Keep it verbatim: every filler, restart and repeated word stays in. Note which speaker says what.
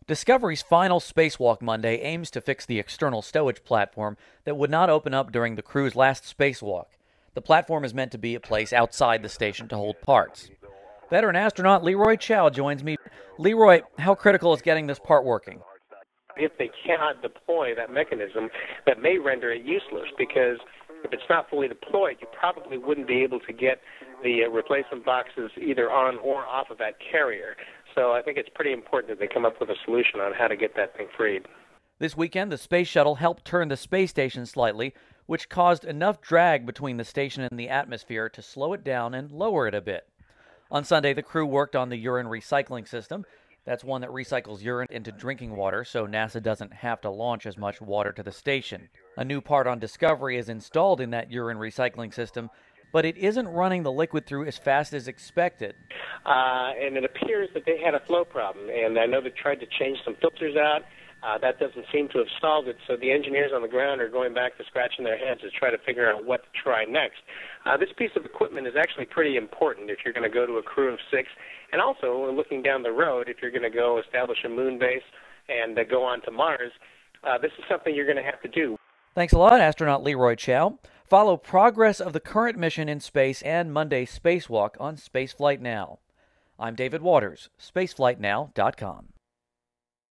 Speaker 1: Discovery's final spacewalk Monday aims to fix the external stowage platform that would not open up during the crew's last spacewalk. The platform is meant to be a place outside the station to hold parts. Veteran astronaut Leroy Chiao joins me. Leroy, how critical is getting this part working?
Speaker 2: If they cannot deploy that mechanism, that may render it useless, because if it's not fully deployed, you probably wouldn't be able to get the uh, replacement boxes either on or off of that carrier. So I think it's pretty important that they come up with a solution on how to get that thing freed.
Speaker 1: This weekend, the space shuttle helped turn the space station slightly, which caused enough drag between the station and the atmosphere to slow it down and lower it a bit. On Sunday, the crew worked on the urine recycling system. That's one that recycles urine into drinking water, so NASA doesn't have to launch as much water to the station. A new part on Discovery is installed in that urine recycling system, but it isn't running the liquid through as fast as expected.
Speaker 2: Uh, and it appears that they had a flow problem, and I know they tried to change some filters out. Uh, that doesn't seem to have solved it, so the engineers on the ground are going back to scratching their heads to try to figure out what to try next. Uh, this piece of equipment is actually pretty important if you're going to go to a crew of six, and also looking down the road, if you're going to go establish a moon base and uh, go on to Mars, uh, this is something you're going to have to do.
Speaker 1: Thanks a lot, astronaut Leroy Chiao. Follow progress of the current mission in space and Monday's spacewalk on Spaceflight Now. I'm David Waters, spaceflight now dot com.